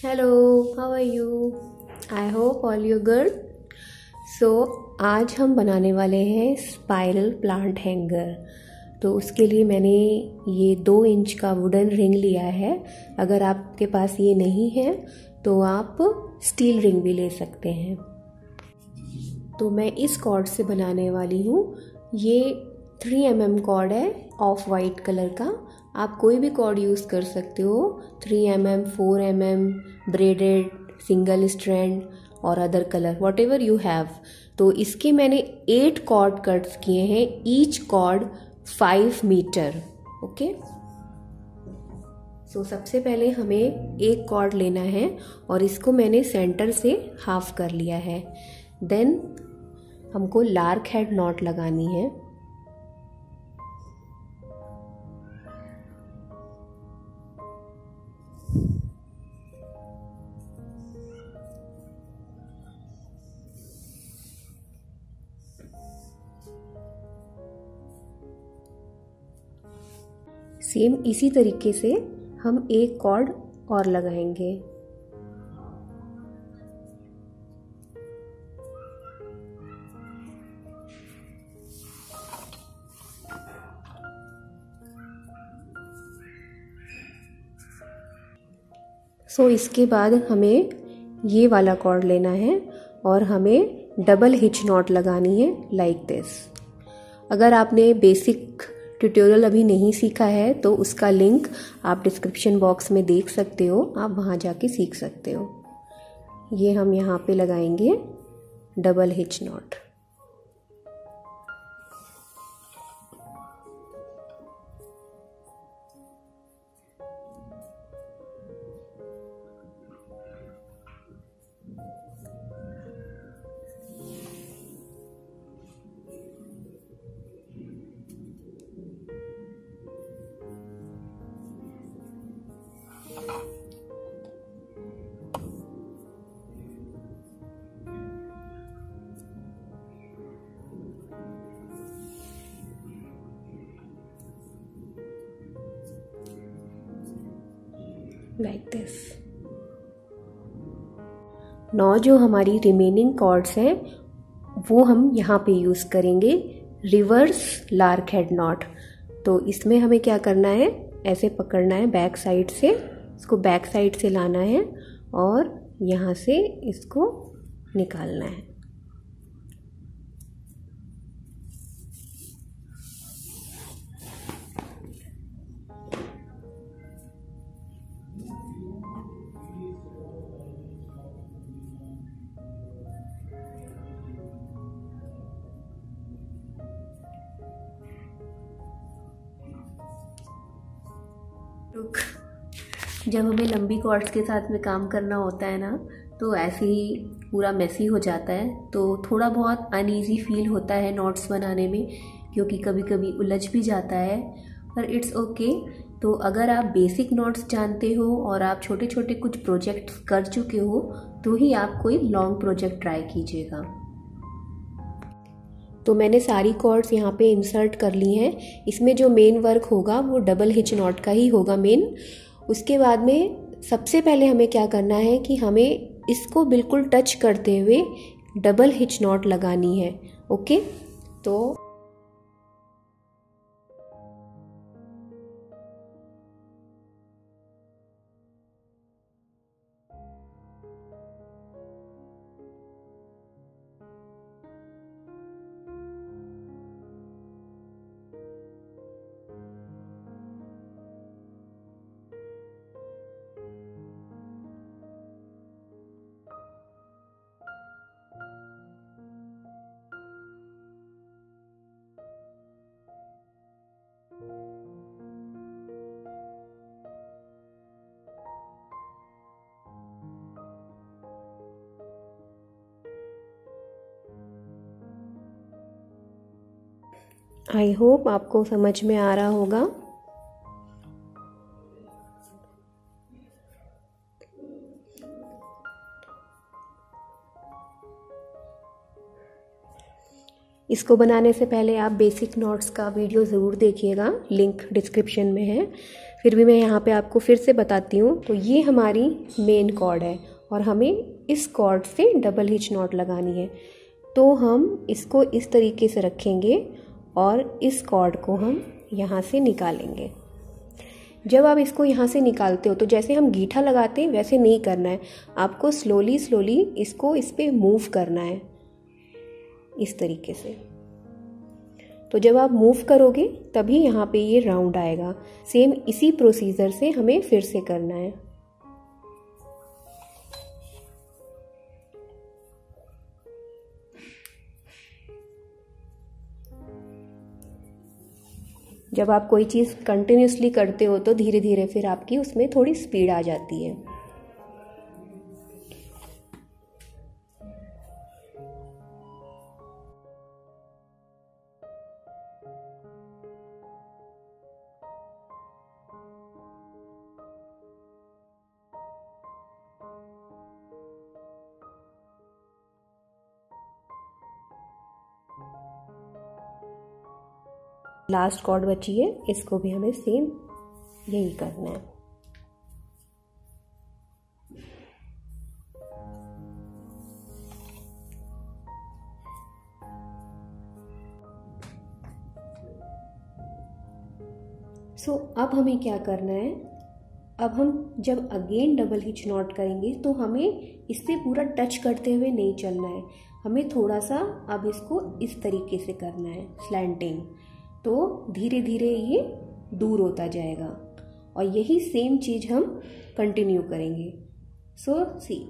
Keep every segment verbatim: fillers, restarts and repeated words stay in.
Hello, how are you? I hope all you good. So आज हम बनाने वाले हैं स्पाइरल प्लांट हैंगर। तो उसके लिए मैंने ये दो इंच का वुडन रिंग लिया है। अगर आपके पास ये नहीं है तो आप स्टील रिंग भी ले सकते हैं। तो मैं इस कॉर्ड से बनाने वाली हूँ। ये थ्री एम एम कॉर्ड है ऑफ वाइट कलर का। आप कोई भी कॉर्ड यूज़ कर सकते हो, three m m, four m m, braided, single strand और other colour whatever you have. तो इसके मैंने एट कॉर्ड कट्स किए हैं, each cord five metre. Okay, so सबसे पहले हमें एक कॉर्ड लेना है और इसको मैंने सेंटर से हाफ कर लिया है। देन हमको लार्क हेड नॉट लगानी है। सेम इसी तरीके से हम एक कॉर्ड और लगाएंगे। सो so, इसके बाद हमें ये वाला कॉर्ड लेना है और हमें डबल हिच नॉट लगानी है लाइक दिस। अगर आपने बेसिक ट्यूटोरियल अभी नहीं सीखा है तो उसका लिंक आप डिस्क्रिप्शन बॉक्स में देख सकते हो, आप वहाँ जाके सीख सकते हो। ये हम यहाँ पे लगाएंगे double hitch knot. Like this. Now जो हमारी रिमेनिंग कॉर्ड्स हैं वो हम यहाँ पे यूज़ करेंगे रिवर्स लार्क हेड नॉट। तो इसमें हमें क्या करना है, ऐसे पकड़ना है बैक साइड से, इसको बैक साइड से लाना है और यहाँ से इसको निकालना है। जब हमें लंबी कॉर्ड्स के साथ में काम करना होता है ना तो ऐसे ही पूरा मेसी हो जाता है। तो थोड़ा बहुत अनईजी फील होता है नॉट्स बनाने में, क्योंकि कभी कभी उलझ भी जाता है, पर इट्स ओके। तो अगर आप बेसिक नॉट्स जानते हो और आप छोटे छोटे कुछ प्रोजेक्ट कर चुके हो तो ही आप कोई लॉन्ग प्रोजेक्ट ट्राई कीजिएगा। तो मैंने सारी कॉर्ड्स यहाँ पे इंसर्ट कर ली हैं। इसमें जो मेन वर्क होगा वो डबल हिच नॉट का ही होगा मेन। उसके बाद में सबसे पहले हमें क्या करना है कि हमें इसको बिल्कुल टच करते हुए डबल हिच नॉट लगानी है। ओके, तो आई होप आपको समझ में आ रहा होगा। इसको बनाने से पहले आप बेसिक नॉट्स का वीडियो ज़रूर देखिएगा, लिंक डिस्क्रिप्शन में है। फिर भी मैं यहाँ पे आपको फिर से बताती हूँ। तो ये हमारी मेन कॉर्ड है और हमें इस कॉर्ड से डबल हिच नॉट लगानी है। तो हम इसको इस तरीके से रखेंगे और इस कॉर्ड को हम यहाँ से निकालेंगे। जब आप इसको यहाँ से निकालते हो तो जैसे हम गीठा लगाते हैं वैसे नहीं करना है, आपको स्लोली स्लोली इसको इस पर मूव करना है इस तरीके से। तो जब आप मूव करोगे तभी यहाँ पे ये राउंड आएगा। सेम इसी प्रोसीजर से हमें फिर से करना है। जब आप कोई चीज़ कंटिन्यूसली करते हो तो धीरे धीरे फिर आपकी उसमें थोड़ी स्पीड आ जाती है। लास्ट कॉर्ड बची है, इसको भी हमें सेम यही करना है। सो so, अब हमें क्या करना है, अब हम जब अगेन डबल हिच नॉट करेंगे तो हमें इससे पूरा टच करते हुए नहीं चलना है, हमें थोड़ा सा अब इसको इस तरीके से करना है स्लैंटिंग। तो धीरे धीरे ये दूर होता जाएगा और यही सेम चीज़ हम कंटिन्यू करेंगे। सो सी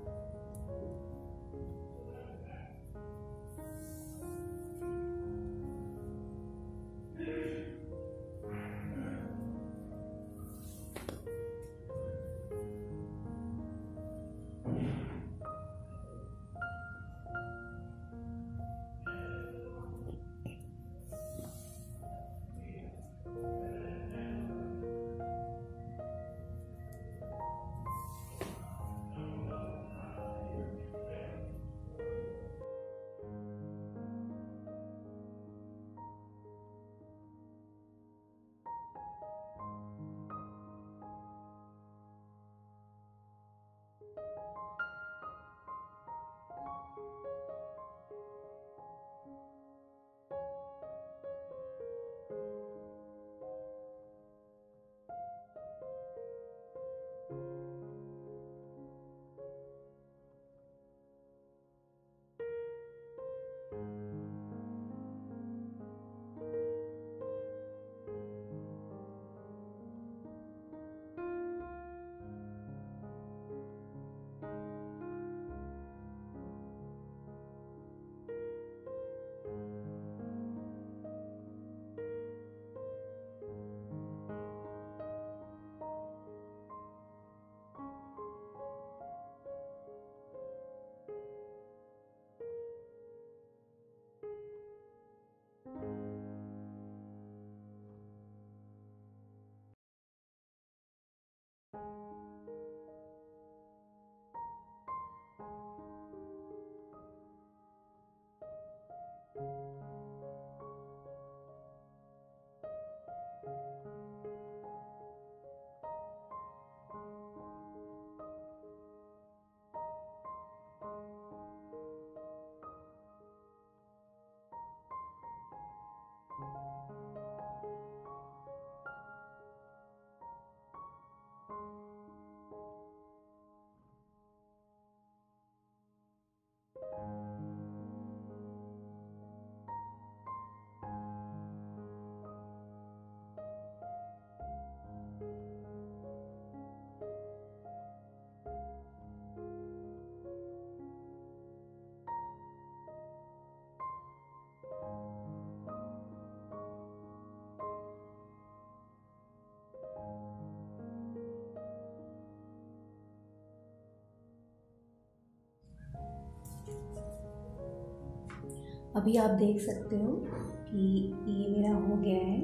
अभी आप देख सकते हो कि ये मेरा हो गया है।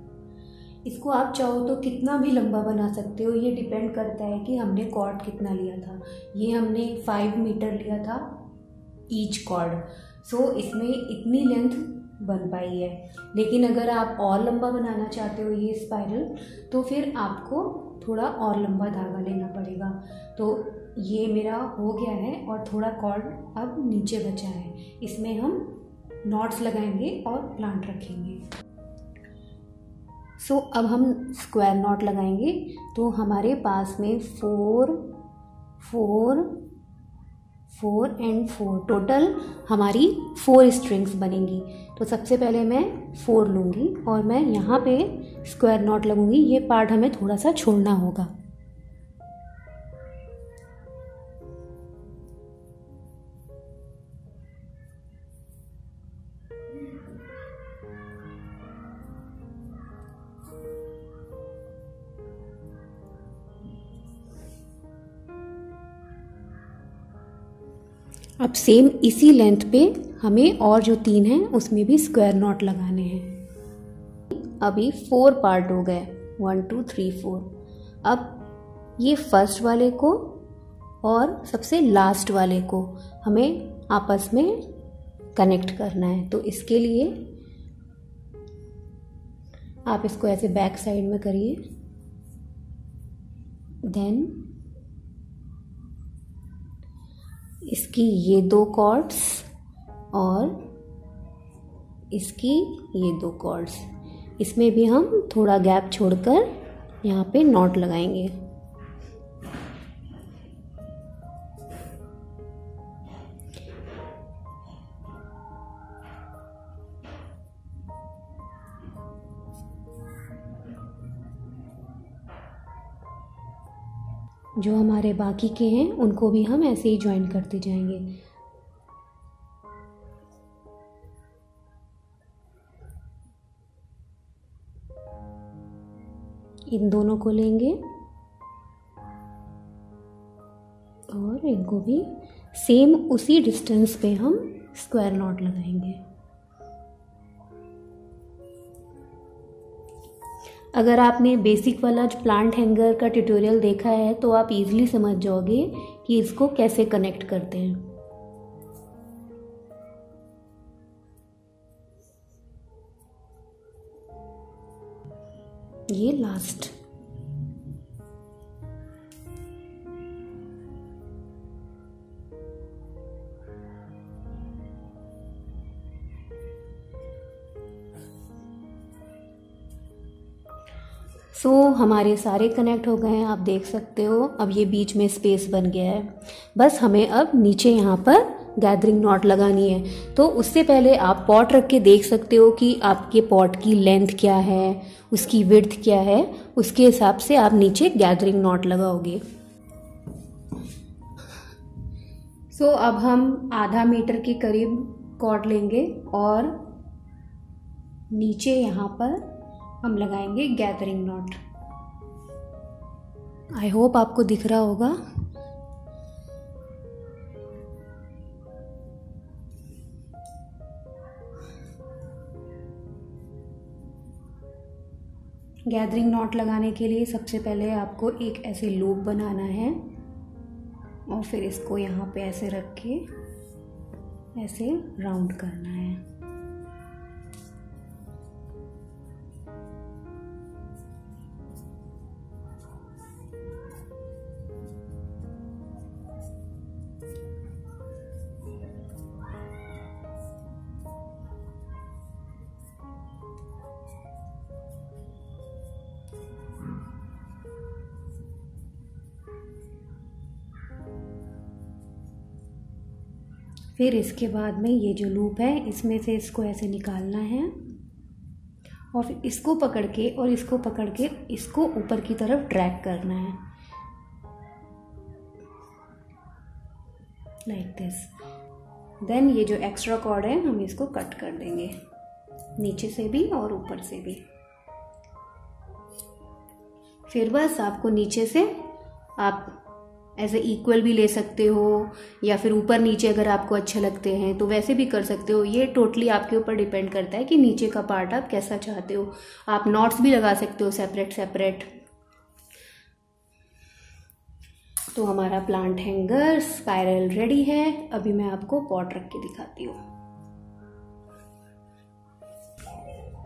इसको आप चाहो तो कितना भी लंबा बना सकते हो, ये डिपेंड करता है कि हमने कॉर्ड कितना लिया था। ये हमने फाइव मीटर लिया था ईच कॉर्ड, सो इसमें इतनी लेंथ बन पाई है। लेकिन अगर आप और लंबा बनाना चाहते हो ये स्पाइरल, तो फिर आपको थोड़ा और लंबा धागा लेना पड़ेगा। तो ये मेरा हो गया है और थोड़ा कॉर्ड अब नीचे बचा है, इसमें हम नॉट्स लगाएंगे और प्लांट रखेंगे। सो so, अब हम स्क्वायर नॉट लगाएंगे। तो हमारे पास में four four four and four total हमारी फोर स्ट्रिंग्स बनेंगी। तो सबसे पहले मैं फोर लूँगी और मैं यहाँ पे स्क्वायर नॉट लगूँगी। ये पार्ट हमें थोड़ा सा छोड़ना होगा। अब सेम इसी लेंथ पे हमें और जो तीन हैं उसमें भी स्क्वायर नॉट लगाने हैं। अभी फोर पार्ट हो गए, वन टू थ्री फोर। अब ये फर्स्ट वाले को और सबसे लास्ट वाले को हमें आपस में कनेक्ट करना है। तो इसके लिए आप इसको ऐसे बैक साइड में करिए, देन इसकी ये दो कॉर्ड्स और इसकी ये दो कॉर्ड्स, इसमें भी हम थोड़ा गैप छोड़कर यहाँ पे नॉट लगाएंगे। जो हमारे बाकी के हैं उनको भी हम ऐसे ही ज्वाइन करते जाएंगे। इन दोनों को लेंगे और इनको भी सेम उसी डिस्टेंस पे हम स्क्वायर नॉट लगाएंगे। अगर आपने बेसिक वाला जो प्लांट हैंगर का ट्यूटोरियल देखा है तो आप इजीली समझ जाओगे कि इसको कैसे कनेक्ट करते हैं। ये लास्ट, सो so, हमारे सारे कनेक्ट हो गए हैं, आप देख सकते हो। अब ये बीच में स्पेस बन गया है, बस हमें अब नीचे यहाँ पर गैदरिंग नॉट लगानी है। तो उससे पहले आप पॉट रख के देख सकते हो कि आपके पॉट की लेंथ क्या है, उसकी विड्थ क्या है, उसके हिसाब से आप नीचे गैदरिंग नॉट लगाओगे। सो so, अब हम आधा मीटर के करीब कॉर्ड लेंगे और नीचे यहाँ पर हम लगाएंगे गैदरिंग नॉट। आई होप आपको दिख रहा होगा। गैदरिंग नॉट लगाने के लिए सबसे पहले आपको एक ऐसे लूप बनाना है और फिर इसको यहाँ पे ऐसे रख के ऐसे राउंड करना है। फिर इसके बाद में ये जो लूप है इसमें से इसको ऐसे निकालना है और फिर इसको पकड़ के और इसको पकड़ के इसको ऊपर की तरफ ड्रैग करना है, लाइक दिस। देन ये जो एक्स्ट्रा कॉर्ड है हम इसको कट कर देंगे, नीचे से भी और ऊपर से भी। फिर बस आपको नीचे से आप ऐसे इक्वल भी ले सकते हो या फिर ऊपर नीचे अगर आपको अच्छे लगते हैं तो वैसे भी कर सकते हो। ये टोटली आपके ऊपर डिपेंड करता है कि नीचे का पार्ट आप कैसा चाहते हो। आप नॉट्स भी लगा सकते हो सेपरेट सेपरेट। तो हमारा प्लांट हैंगर स्पाइरल रेडी है। अभी मैं आपको पॉट रख के दिखाती हूँ।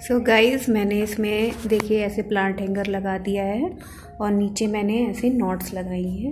सो गाइस, मैंने इसमें देखिए ऐसे प्लांट हैंगर लगा दिया है और नीचे मैंने ऐसे नॉट्स लगाई हैं।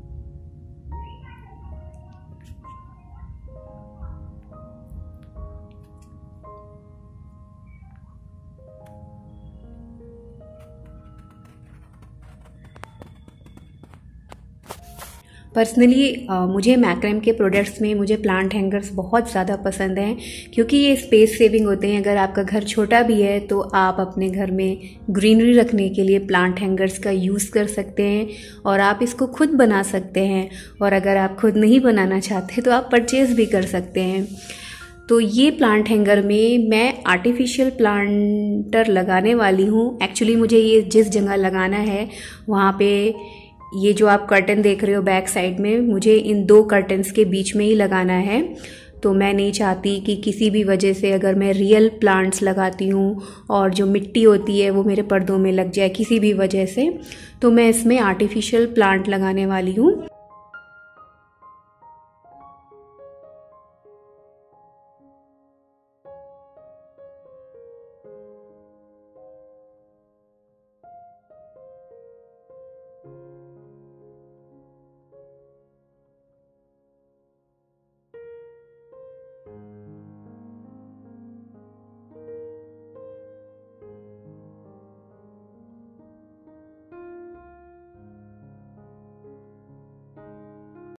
पर्सनली मुझे मैक्रम के प्रोडक्ट्स में मुझे प्लांट हैंगर्स बहुत ज़्यादा पसंद हैं, क्योंकि ये स्पेस सेविंग होते हैं। अगर आपका घर छोटा भी है तो आप अपने घर में ग्रीनरी रखने के लिए प्लांट हैंगर्स का यूज़ कर सकते हैं और आप इसको खुद बना सकते हैं। और अगर आप खुद नहीं बनाना चाहते तो आप परचेज़ भी कर सकते हैं। तो ये प्लांट हैंगर में मैं आर्टिफिशियल प्लांटर लगाने वाली हूँ। एक्चुअली मुझे ये जिस जगह लगाना है वहाँ पे ये जो आप कर्टन देख रहे हो बैक साइड में, मुझे इन दो कर्टन्स के बीच में ही लगाना है। तो मैं नहीं चाहती कि किसी भी वजह से अगर मैं रियल प्लांट्स लगाती हूँ और जो मिट्टी होती है वो मेरे पर्दों में लग जाए किसी भी वजह से, तो मैं इसमें आर्टिफिशियल प्लांट लगाने वाली हूँ।